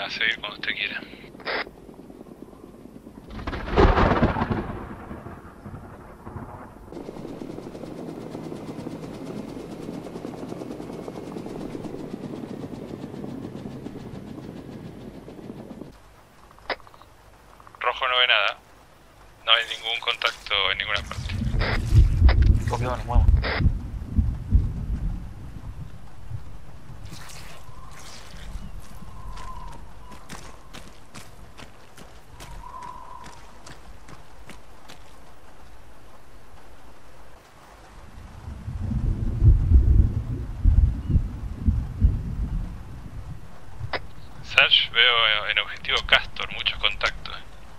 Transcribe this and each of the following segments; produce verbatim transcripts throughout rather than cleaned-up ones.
a seguir cuando usted quiera. Rojo no ve nada. No hay ningún contacto en ninguna parte. Copiado, nos muevamos. Sarge, veo en objetivo Castor, muchos contactos.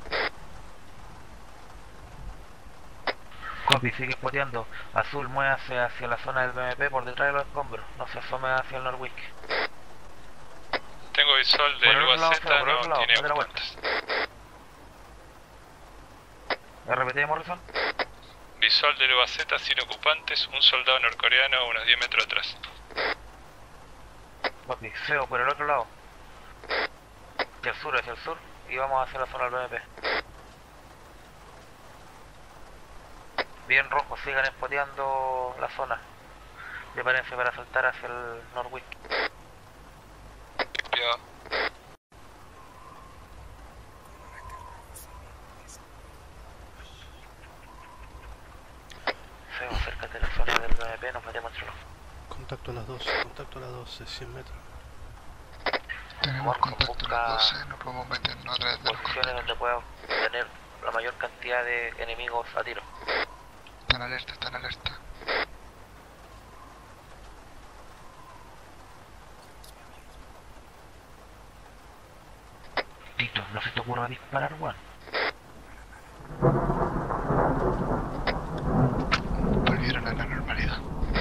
Copy, sigue spoteando. Azul, muévase hacia la zona del B M P por detrás de los escombros. No se asome hacia el Norwick. Tengo visual de Por el otro lado, Luba Z, por el otro no lado, tiene date la vuelta. ocupantes. R P T, Morrison. Visual de Luba Z sin ocupantes, un soldado norcoreano a unos diez metros atrás. Copy, Feo, por el otro lado. Hacia el sur, hacia el sur. Y vamos hacia la zona del B M P. Bien, rojo, sigan spoteando la zona. Prepárense para saltar hacia el Norwick. Copiado. Feo, acércate a la zona del B M P, nos metemos entre los... Contacto a las doce, contacto a las doce, cien metros. Tenemos Marco, contacto a busca las doce, no podemos meternos a través de los posiciones donde pueda tener la mayor cantidad de enemigos a tiro. Están alerta, están alerta. Tito, no se te ocurra disparar, weón. Volvieron a la normalidad.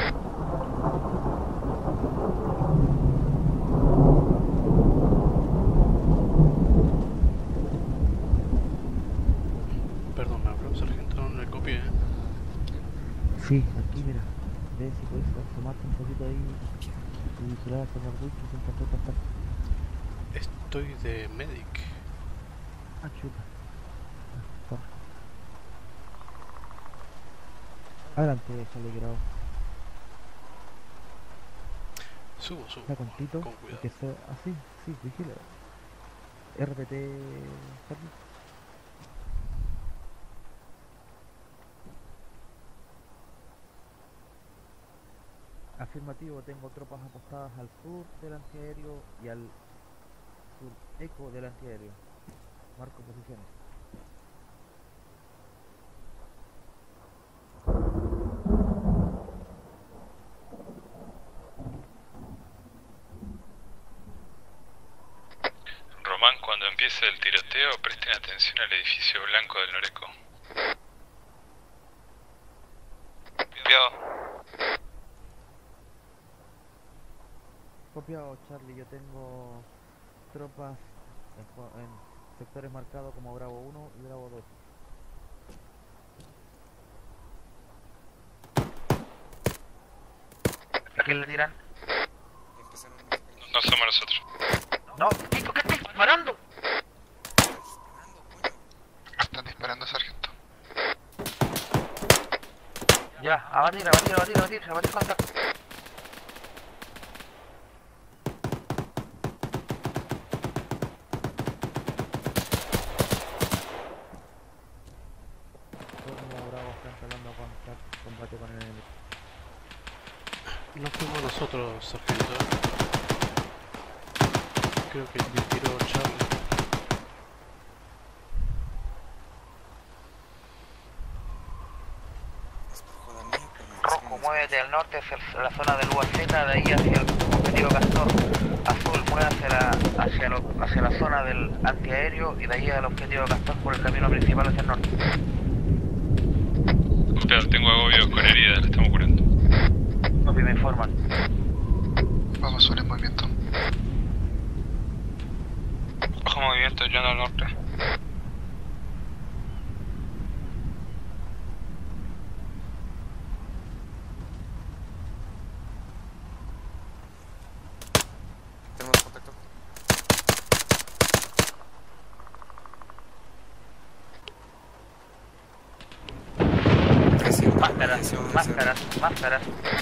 Perdón, me habló, sargento, no le copié. ¿eh? Sí, aquí mira, ve si puedes asomarte un poquito ahí y vigilar hacia el Norwick que se encontró esta parte. Estoy de medic. Ah, chuta. Ah, toma. Adelante, sale grado. Subo, subo. Está con Tito, Con y cuidado. que sea así, sí, vigila. R P T, Charlie. Afirmativo, tengo tropas apostadas al sur del antiaéreo y al sur eco del antiaéreo. Marco posiciones. Román, cuando empiece el tiroteo, presten atención al edificio blanco del Noreco. Copiado. Copiado, Charlie, yo tengo tropas en, co- en sectores marcados como Bravo uno y Bravo dos. ¿A quién le tiran? No somos nosotros. No, Tito, ¿qué estás disparando? Están disparando, sargento. Ya, abatir, abatir, abatir, abatir, abatir contacto. Como Bravo está entablando contacto, combate con el enemigo. No fuimos nosotros, sargento. Creo que disparó Charlie. Rojo, muévete al norte hacia el- la zona del U A Z, de ahí hacia el objetivo Castor. Azul, muévete hacia la, hacia, lo- hacia la zona del antiaéreo y de ahí al objetivo Castor por el camino principal hacia el norte. Copiado, tengo agobio con heridas, la estamos curando. Copy, me informan. Vamos, Sur en movimiento. Bajo movimiento, yendo al norte. Tenemos contacto. Máscaras, máscaras, máscaras.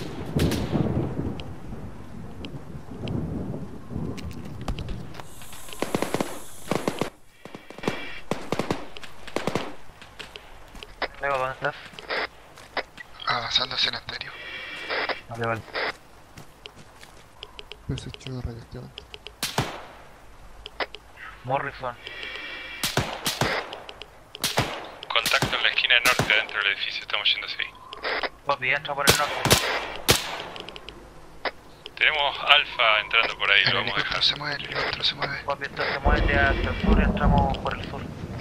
Luego, ¿dónde estás? Avanzando hacia el cementerio. Vale, vale. Desecho radioactivo. Morrison. Contacto en la esquina norte dentro del edificio, estamos yendo hacia ahí. Poppy, entra por el norte. Tenemos Alfa entrando por ahí, El lo vamos a helicóptero dejar. se mueve, el helicóptero se mueve. Poppy, entonces muévete hacia el sur y entramos por el sur.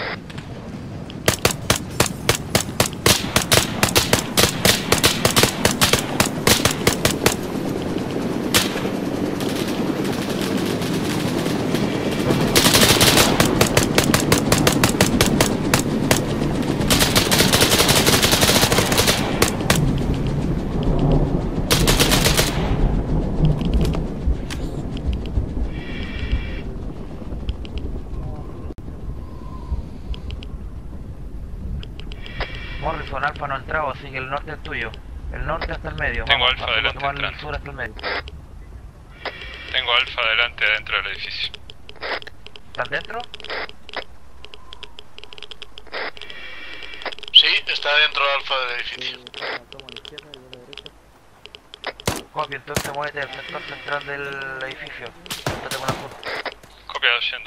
Morrison, Alfa no ha entrado, así que el norte es tuyo. El norte hasta el medio. Tengo Vamos, Alfa vamos a adelante tomar el entrando. sur hasta el medio. Tengo Alfa adelante dentro del edificio. ¿Estás dentro? Sí, está dentro de Alfa del edificio. Copia, entonces muévete al sector central del edificio. Estate con el sur. Copiado yendo.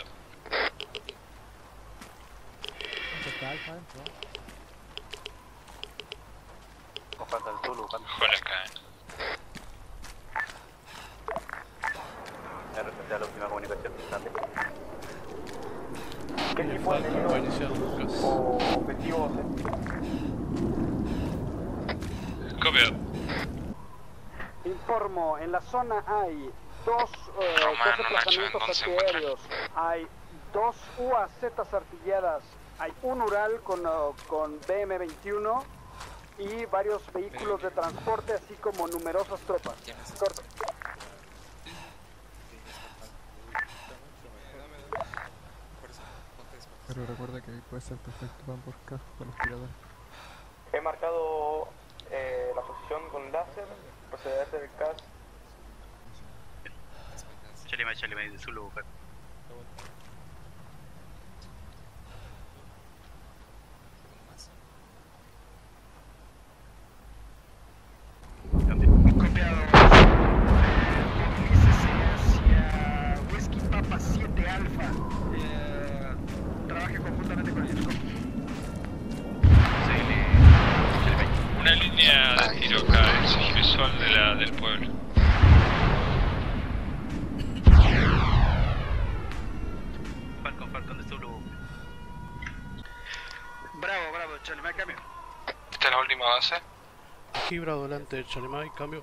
Está Alfa adentro. Con la K, eh. ¿Qué tipo de va a iniciar Lucas? Copiado. Informo, en la zona hay dos, eh, Romano, dos Nacho, desplazamientos ¿en dónde se encuentran? antiaéreos, hay dos U A Z artilladas, hay un Ural con, uh, con B M veintiuno y varios vehículos de transporte, así como numerosas tropas. Corto. Pero recuerda que ahí puede ser perfecto van por casco con los tiradores. He marcado eh, la posición con láser, procederé a hacer el C A S. Chalima, chalima, de su lugar. Copiado. Movilícese hacia Whiskey Papa siete Alfa. Eh, trabaje conjuntamente con ellos. Una línea de tiro acá, es visual de la, del pueblo. Falcon, Falcon de Zulu. Bravo, bravo, Charlie, me cambio. Esta es la última base. Aquí Bravo delante de Chalemay, cambio.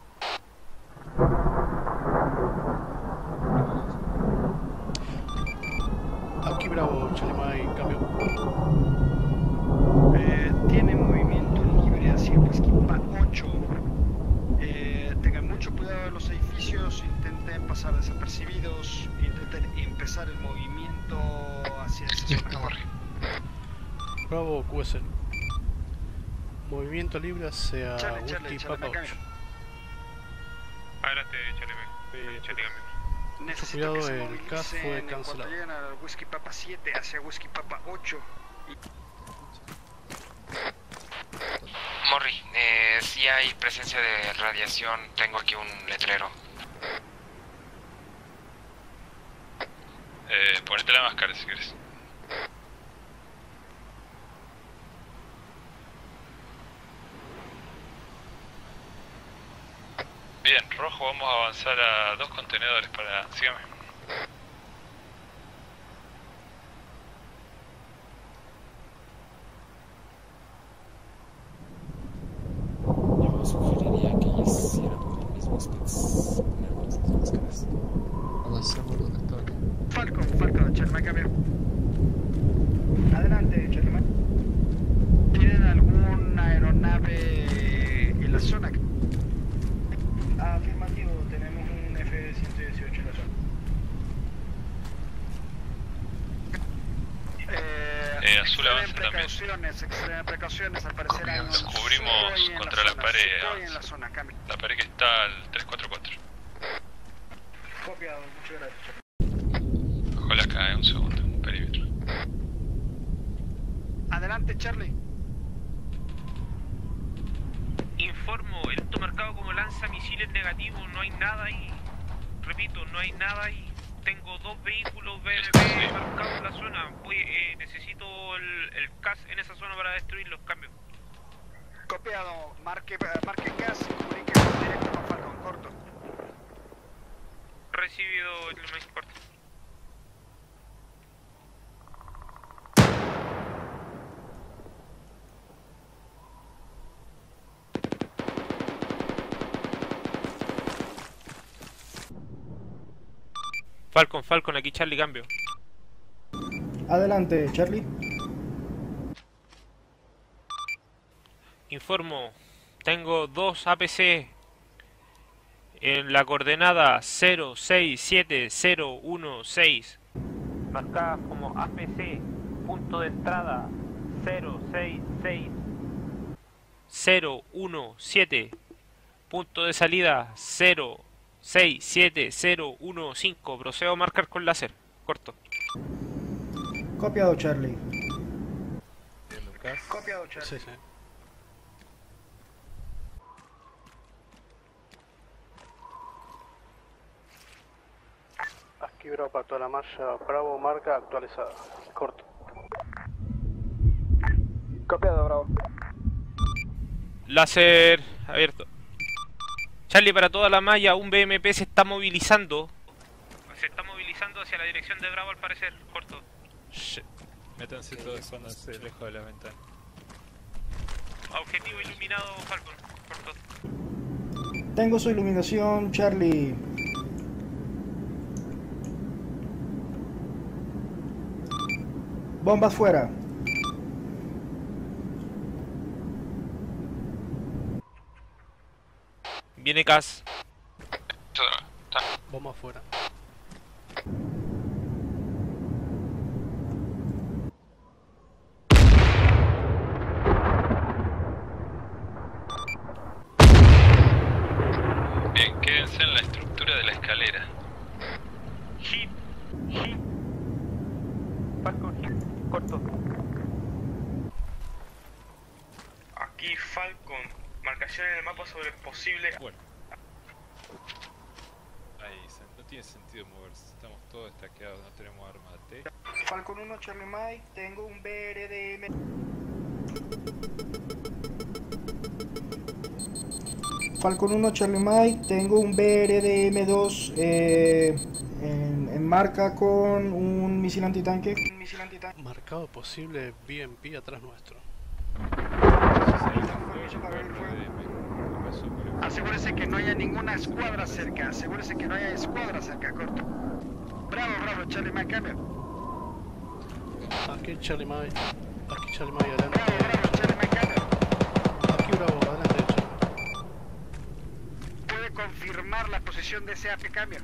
Aquí Bravo, Chalemay, cambio. Eh, tiene movimiento libre hacia Whiskey Papa ocho. Eh, tengan mucho cuidado en los edificios, intenten pasar desapercibidos, intenten empezar el movimiento hacia esa Listo, zona. morri. Bravo, Q S. Movimiento libre hacia Charlie, Charlie, Whisky Charlie, Papa me ocho. cambio. Adelante, Chalime. Charlie, cambio. Necesito cuidado, que se el C A S fue movilicen en cancelado. cuanto lleguen al Whiskey Papa siete hacia Whiskey Papa ocho. Morri, eh, si hay presencia de radiación, tengo aquí un letrero. Eh, ponete la máscara si quieres. Bien, rojo, vamos a avanzar a dos contenedores para... Sígame. Yo sugeriría que hicieran lo mismo ustedes. Ponernos las máscaras. Avancemos donde está aquí. Falcon, Falcon, Charlie, me cambio. Adelante, Charlie. ¿Tienen alguna aeronave en la zona? Afirmativo, tenemos un F ciento dieciocho en la zona. Eh, azul extremen avanza también. precauciones, extremen precauciones, al parecer hay un Nos Zulu cubrimos ahí en contra la zona, pared, Zulu ahí avanza. en la zona, cambio. La pared que está al tres cuatro cuatro. Copiado, muchas gracias. Ojalá acá, eh, un segundo, un perímetro. Adelante, Charlie. Informo, esto marcado como lanzamisiles negativo, no hay nada ahí. Repito, no hay nada ahí. Tengo dos vehículos B M P marcados en la zona. Voy, eh, necesito el, el C A S en esa zona para destruir los cambios. Copiado, marque, marque C A S y comunique directo con Falcon, corto. Recibido el más corto. Falcon, Falcon, aquí Charlie, cambio. Adelante, Charlie. Informo, tengo dos A P C en la coordenada cero seis siete cero uno seis. Marcadas como A P C, punto de entrada cero seis seis cero uno siete, punto de salida cero seis siete cero uno cinco. Procedo a marcar con láser, corto. Copiado, Charlie. Copiado, Charlie. Sí, sí. Aquí Bravo para toda la marcha, Bravo marca actualizada, corto. Copiado, Bravo. Láser abierto. Charlie, para toda la malla, un B M P se está movilizando. Se está movilizando hacia la dirección de Bravo al parecer, corto. Shit. Métanse todos cuando se lejos de la ventana. Objetivo iluminado, Falcon, corto. Tengo su iluminación, Charlie. Bombas fuera. Viene C A S. Bomba afuera. Bien, quédense en la estructura de la escalera. Hit, hit. Falcon, hit, corto. Aquí Falcon, marcación en el mapa sobre el posible. Bueno. Ahí, no tiene sentido moverse. Estamos todos estaqueados, no tenemos armas T. Falcon uno, Charlie Mike, tengo un B R D M. Falcon uno, Charlie Mike, tengo un B R D M dos eh, en, en marca con un misil antitanque. Un misil antitanque. Marcado posible B M P atrás nuestro. Asegúrese que no haya ninguna escuadra cerca, asegúrese que no haya escuadra cerca, corto. Bravo, bravo, Charlie Mike, cambio. Aquí Charlie Mike. Aquí Charlie Mike, adelante. Bravo, bravo, Charlie Mike, cambio. Aquí Bravo, adelante. ¿Puede confirmar la posición de ese A P, cambio?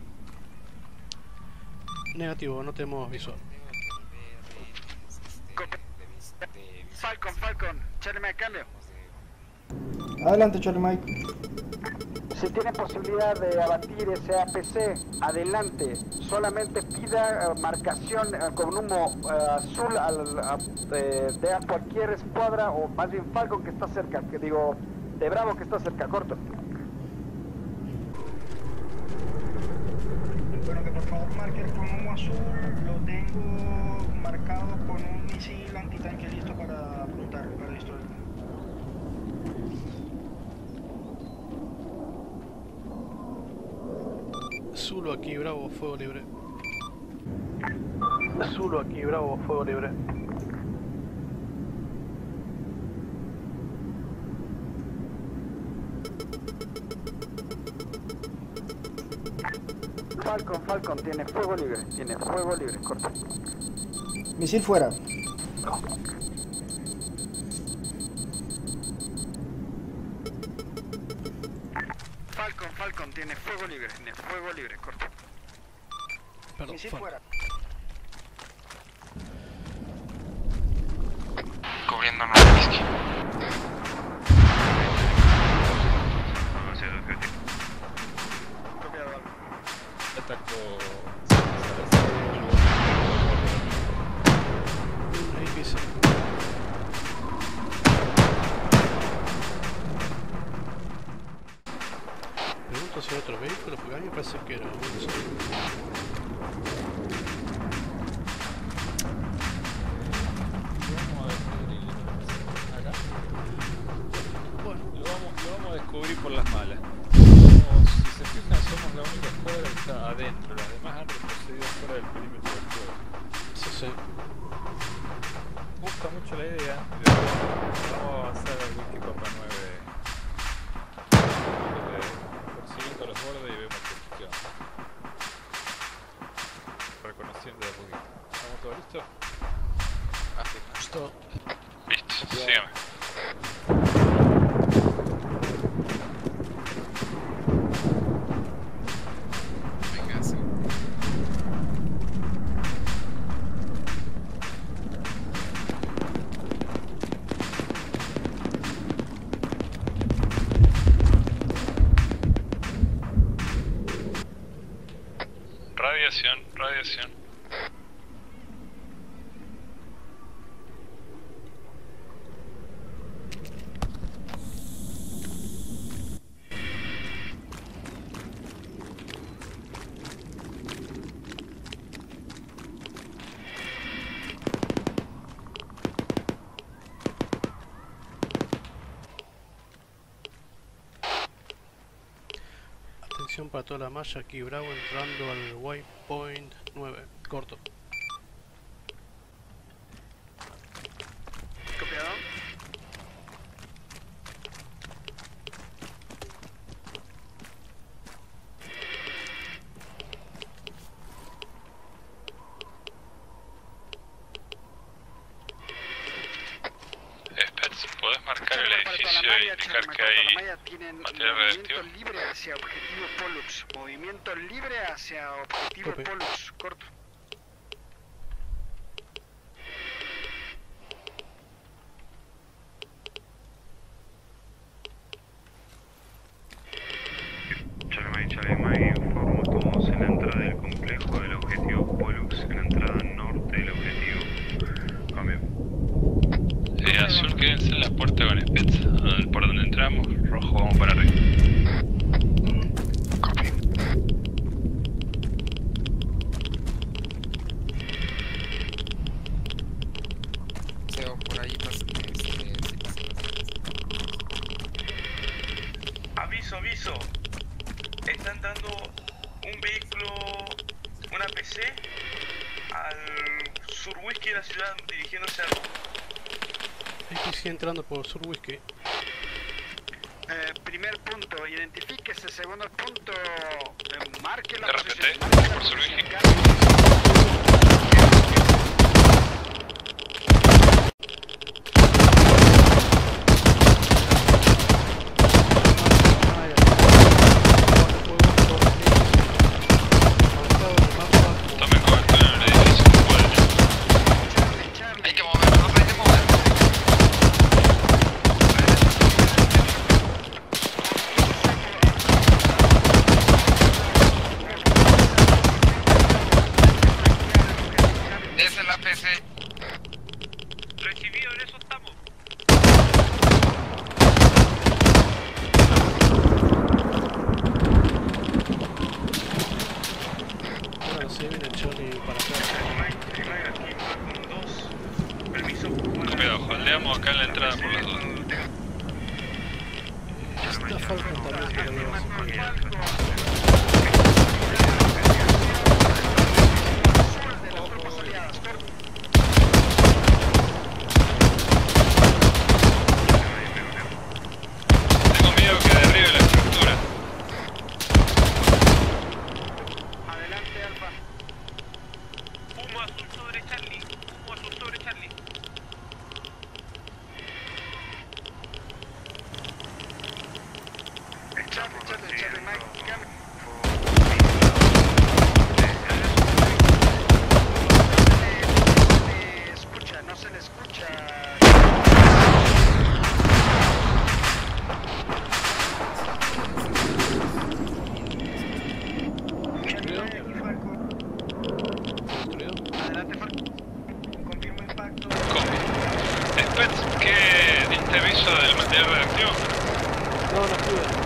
Negativo, no tenemos visual. Falcon, Falcon, Charlie Mike, cambio. Adelante, Charlie Mike. Si tiene posibilidad de abatir ese A P C, adelante. Solamente pida uh, marcación uh, con humo uh, azul al, a, de, de a cualquier escuadra, o más bien Falcon que está cerca, que digo, de Bravo que está cerca, corto. Bueno, que por favor marque con humo azul, lo tengo marcado con un misil antitanque listo para apuntar, para destruir. Zulu aquí, Bravo, fuego libre. Zulu aquí, Bravo, fuego libre. Falcon, Falcon, tiene fuego libre, tiene fuego libre, corto. Misil fuera. Falcon, Falcon, tiene fuego libre, tiene fuego libre, corto. Perdón, Misil Falcon. fuera. no, no, whisky. Atacó. Ahí que sí. Pregunto si hay otro vehículo, porque a mí me parece que era uno solo. Bueno, lo vamos, lo vamos a descubrir por las malas. Somos, si se fijan, somos la única escuadra que está adentro. Las demás han retrocedido fuera del perímetro del juego. Sí, sí. Gusta mucho la idea. Y después vamos a avanzar al Whisky Papa nueve. Persiguiendo los bordes y vemos qué onda. Reconociendo de a poquito. ¿Estamos todos listos? Así. Listo. Listo, sígueme. Venga, sí. Radiación, radiación. Atención para toda la malla, aquí Bravo entrando al waypoint nueve, corto. Copiado. Spets, ¿podés marcar el edificio e indicar que hay material radioactivo? Movimiento libre hacia objetivo Pollux. Movimiento libre hacia objetivo Copy. Pollux. Corto. Charlie Charlie Mike, informo, estamos en la entrada del complejo del objetivo Pollux, en la entrada norte del objetivo. Cambio. Eh, azul, quédense en la puerta con Spets, por donde entramos, rojo, vamos para arriba. Copy. Seo, por ahí pasa, este, sí pasa. Aviso, aviso. Están dando un vehículo, una P C, al sur whisky de la ciudad dirigiéndose al... A P C entrando por Sur Whisky. Eh, primer punto, identifíquese. Segundo punto, eh, marque la R P T, posición. Marque la por Sur posición. Whisky. Tome cobertura en el edificio, no puede. Hay que movernos, hay que movernos. Esa es la P C. Recibido, en eso estamos. Bueno, se viene Charlie para acá. Permiso. Cuidado, holdeamos acá en la entrada por las dudas. Está Falcon también que lo lleva. Tengo miedo que derribe la estructura. Adelante, Alfa. Humo azul sobre Charlie. Humo azul sobre Charlie. Charlie, Charlie, Charlie, Mike, llame. Pets, ¿qué diste aviso del material radioactivo? No, no pude.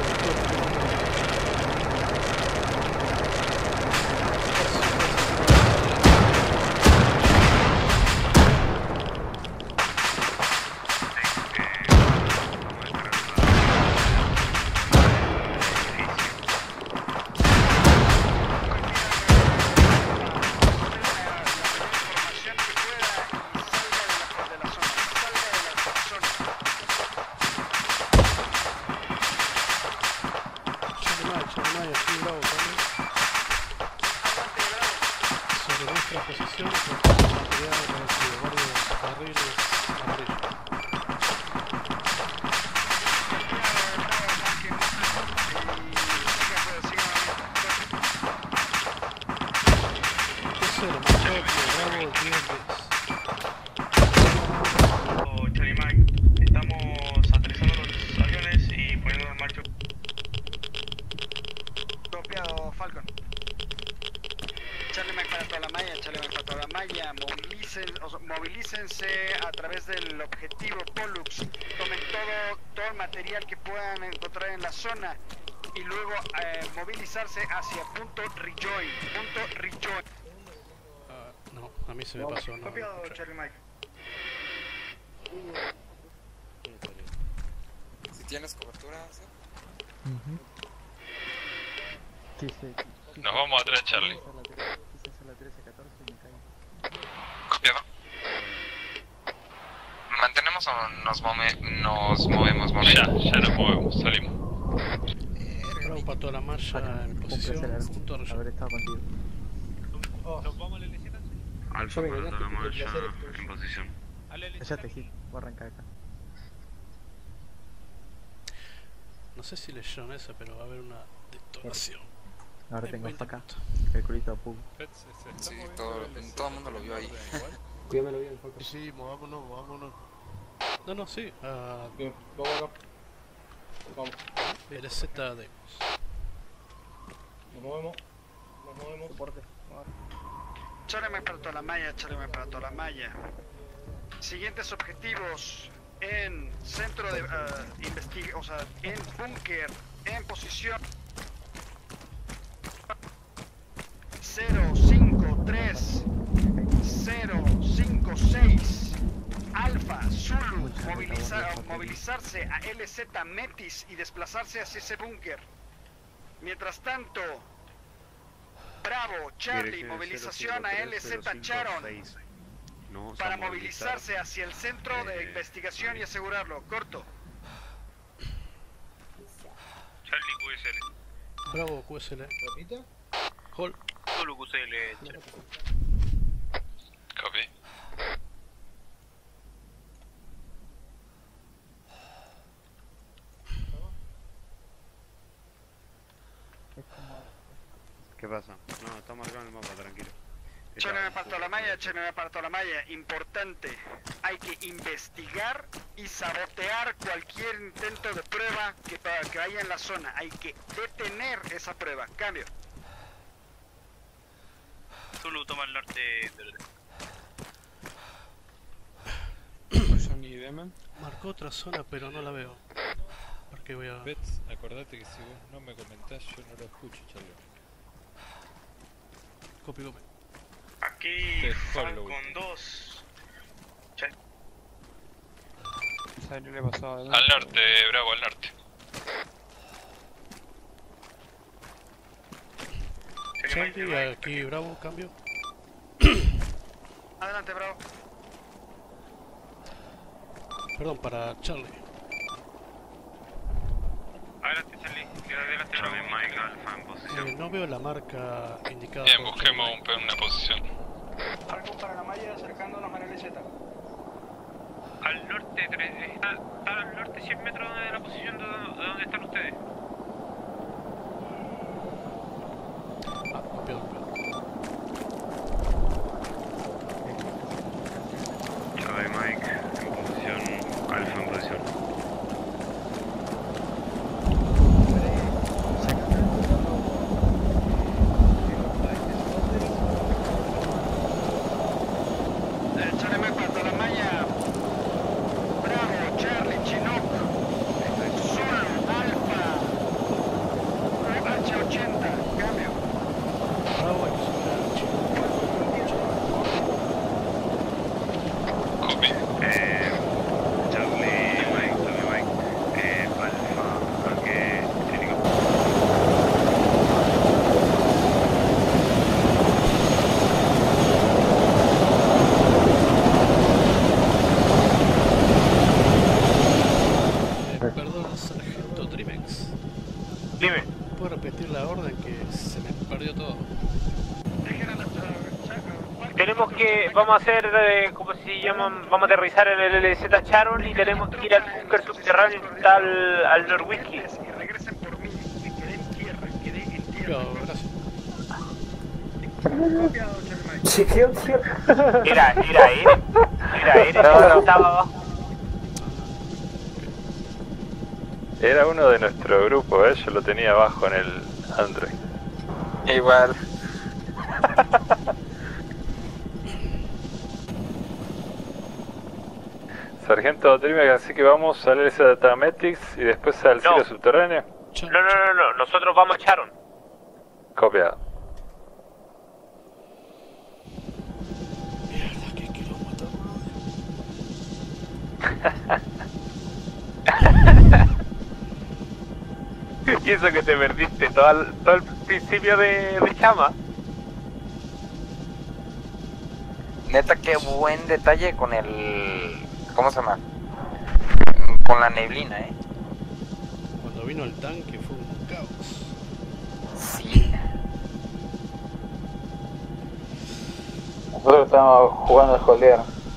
Movilícense a través del objetivo Pollux, tomen todo, todo el material que puedan encontrar en la zona y luego eh, movilizarse hacia punto rejoin, punto rejoin. Uh, no, a mí se me pasó. No, copiado, no, Charlie Mike. Si tienes cobertura, ¿sí? Uh-huh. Sí, sí, sí. Nos vamos atrás, Charlie. Copiado. ¿Mantenemos o nos, move nos movemos? Move? Ya, ya nos movemos, salimos. Bravo para toda la marcha en posición. Punto de haber estado contigo. ¿Nos vamos a la L Z? Alfa para toda la marcha en posición. Cállate, Hit, voy a arrancar acá. No sé si leyeron esa, pero va a haber una detonación. Ahora en tengo veinte acá. minutos. El culito Pug. Sí, todo, todo el mundo lo vio ahí. Cuídamelo bien, Foco. Sí, movámonos, movámonos. No, no, sí. Uh, Bien, vamos acá. Vamos. L Z D. Nos movemos. Nos movemos. Soporte. Charlie para toda la malla, Charlie para toda la malla. Siguientes objetivos en centro de uh, investiga, o sea, en búnker, en posición cero cinco tres cero cinco seis Alfa Zulu, movilizar, movilizarse a L Z Metis y desplazarse hacia ese búnker. Mientras tanto, Bravo, Charlie, movilización a L Z Charon para movilizarse hacia el centro de investigación y asegurarlo. Corto. Charlie, Q S L. Bravo, Q S L. ¿Repita? Hall. Solo Q S L. Copy. ¿Qué pasa? No, está marcado en el mapa, tranquilo. Chévere para toda la malla, chévere para toda la malla. Importante, hay que investigar y sabotear cualquier intento de prueba que, que haya en la zona. Hay que detener esa prueba. Cambio. Zulu toma el norte del... Marcó otra zona, pero no la veo. Porque voy a... Bets, acordate que si vos no me comentás, yo no lo escucho, Charlie. Copy, copy. Aquí Falcon dos. Al norte, Bravo, al norte. Charlie, aquí Bravo, cambio. Adelante, Bravo. Perdón, para Charlie. Adelante, Charlie. Adelante, Charlie, Mike, Alfa en posición. Eh, no veo la marca indicada. Bien, busquemos un, una posición. Algo para la malla acercándonos a la L Z. Al norte, está, está al norte cien metros de la posición de, de donde están ustedes. Ah, copiado, copiado. Charlie, Mike en posición, Alfa en posición. vamos a hacer, eh, como se llaman, vamos a aterrizar en el L Z Charon y tenemos que ir al búnker subterráneo que está al, al Norwhisky. Y regresen por mí, me quedé en tierra, quedé en tierra. Cuidado, gracias. Copiado, Charlie Mike. Sí, tío, tío. Era, era él. Era él, el que estaba abajo. Era uno de nuestro grupo, ¿eh? Yo lo tenía abajo en el Android. Igual. Sargento Trimek, así que vamos al L Z Datametics y después al cielo No. subterráneo. No, no, no, no, nosotros vamos a Charon. Copiado. Mierda, que quiero Y eso que te perdiste todo el, todo el principio de, de Chama. Neta, qué buen detalle con el... ¿Cómo se llama? Con la neblina, ¿eh? Cuando vino el tanque fue un caos. Sí. Nosotros estamos jugando al holdear.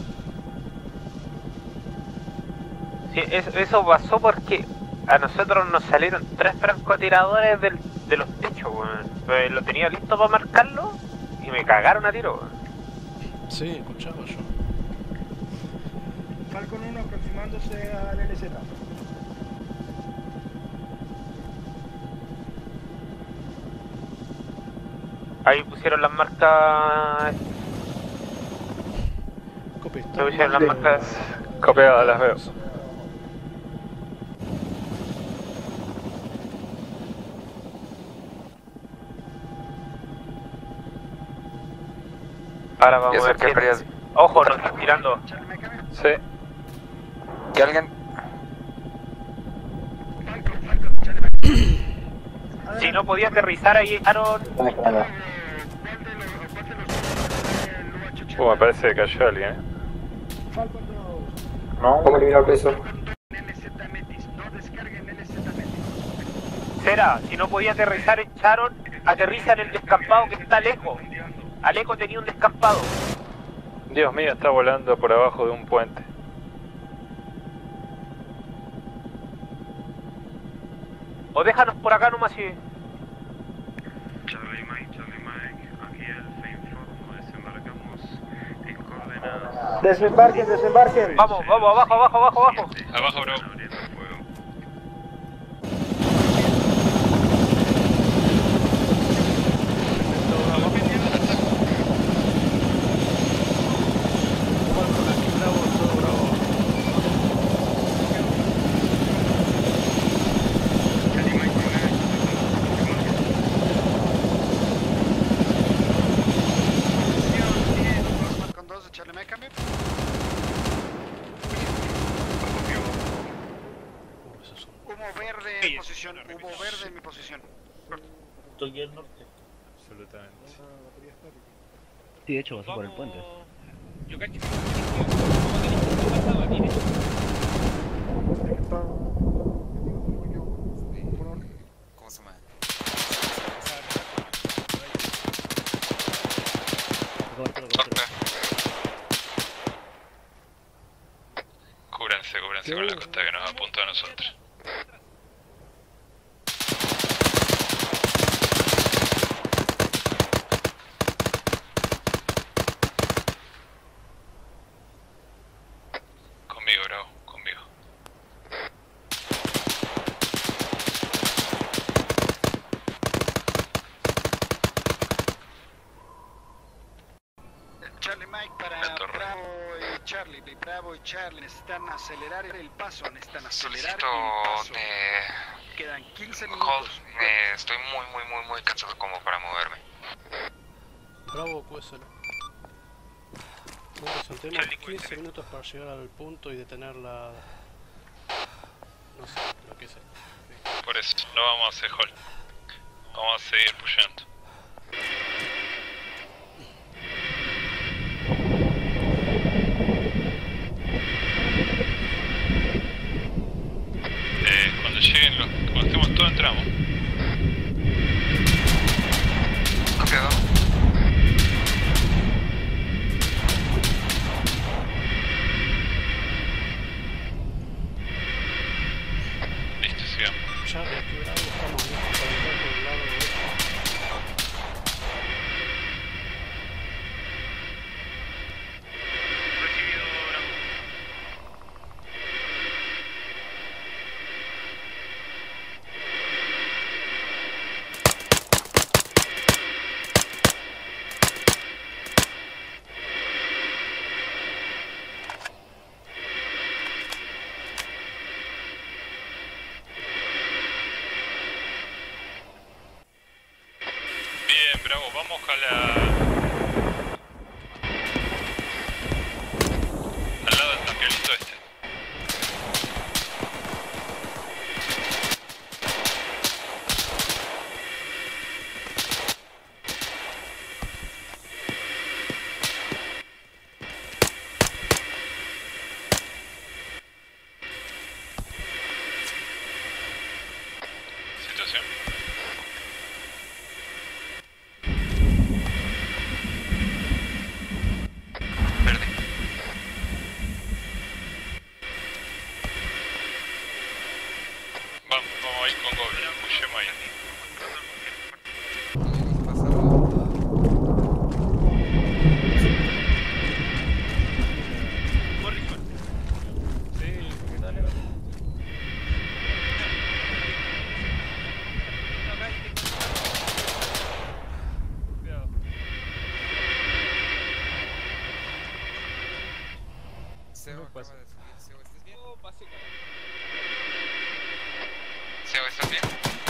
Sí, eso, eso pasó porque a nosotros nos salieron tres francotiradores del, de los techos, weón. Pues lo tenía listo para marcarlo y me cagaron a tiro, weón. Sí, escuchaba yo. Falcon uno aproximándose al L Z. Ahí pusieron las marcas. Copy, Me pusieron las marcas. Copiado, las veo. Ahora vamos ¿Y a eso ver qué qué- querías? Ojo, nos están tirando. Sí. Que alguien... Si no podía aterrizar ahí, Aaron. Uh, me parece que cayó alguien, ¿eh? No, ¿cómo eliminar preso? Cera, si no podía aterrizar en Charon, aterriza en el descampado que está lejos. Aleco tenía un descampado. Dios mío, está volando por abajo de un puente. O déjanos por acá nomás y... Charlie Mike, Charlie Mike, aquí Alfa informo, desembarcamos en coordenadas. Desembarquen, desembarquen. Vamos, vamos, abajo, abajo, abajo, abajo. Abajo, bro. Con dos de Charlie Mike, cambio. Humo verde en posición, humo verde en mi posición. Estoy al norte. Absolutamente. Sí, de hecho pasó por el puente. Yo cacho. ¿Cómo se llama? Cúbranse, cúbranse con la costa que nos apunta a nosotros. Conmigo, bravo, conmigo. Charlie Mike para Bravo y Charlie, Bravo y Charlie necesitan acelerar el paso, necesitan acelerar Solicito el paso. de... Quedan quince Hold, minutos. eh, estoy muy, muy, muy, muy cansado como para moverme. Bravo, Cuésel. Bueno, tenemos quince minutos para llegar al punto y detener la... No sé, lo que sea. Por eso, no vamos a hacer hold. Vamos a seguir pushando. Eh, cuando lleguen los... cuando estemos todos entramos. Copiado. vamos a la... al lado del tanquelito este. Situación. Verde. Vamos, vamos ahí con Goblin, pushemos ahí. Morrison. Sí, ¿qué tal? Cuidado. Seo No pasa. acaba de subir. Seo, ¿estás bien? No, pase, cara. Seo, ¿estás bien?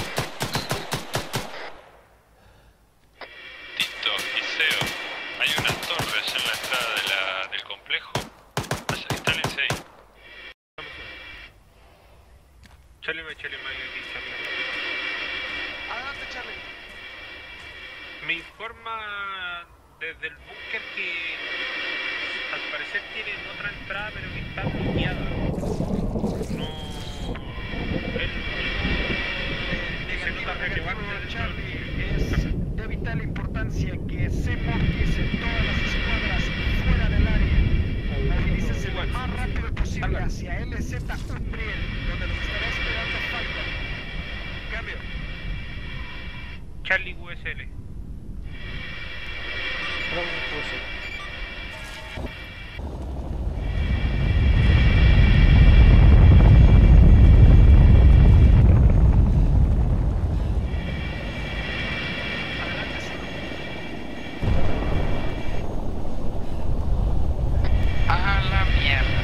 Tito y Seo, hay unas torres en la entrada de la, del complejo. Instálense ahí. Charlie, me Charlie, me aquí, Charlie. Adelante, Charlie. Me informa desde el búnker que al parecer tienen otra entrada pero que está bloqueada. No... Es lo único que se nota relevante del Charlie, es de vital importancia que se movilicen todas las escuadras fuera del área. Movilícense lo más rápido posible hacia L Z Umbriel, donde los estará esperando Falcon. Cambio. Charlie U S L. A la mierda.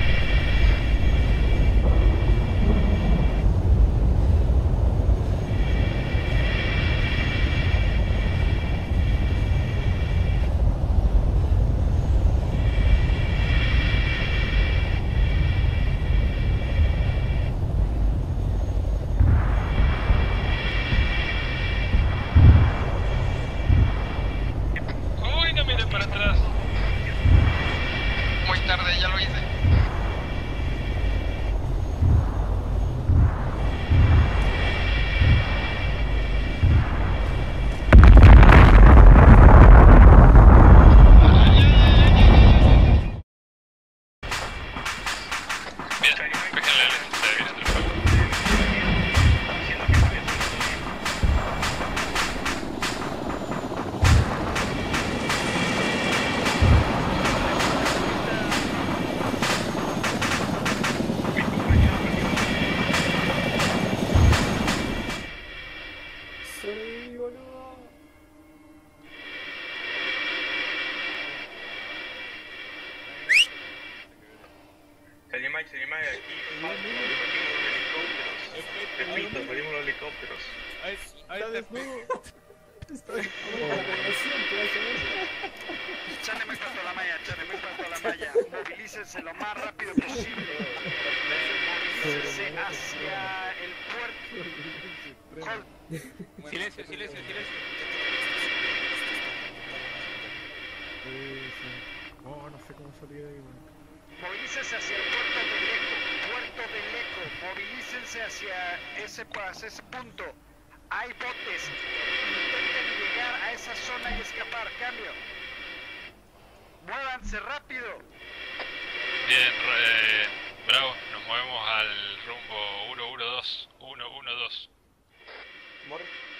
Uy, no miren para atrás. Muy tarde, ya lo hice. Bien, péguenle al este, está bien atrapado. Charlie Mike, Charlie Mike, aquí. Repito, salimos los helicópteros. Ahí, ahí te Charlie, muy pronto a la malla, Charlie, muy pronto a la malla. Movilícense lo más rápido posible. Movilícense hacia el puerto. Hold. Silencio, silencio, silencio. Oh, no sé cómo salir de ahí, man. Movilícense hacia el puerto del Eco. Puerto del Eco. Movilícense hacia ese, hacia ese punto. Hay botes. Intenten llegar a esa zona y escapar. Cambio. Muévanse rápido. Bien, eh, bravo, nos movemos al rumbo uno uno dos. uno uno dos. Morris.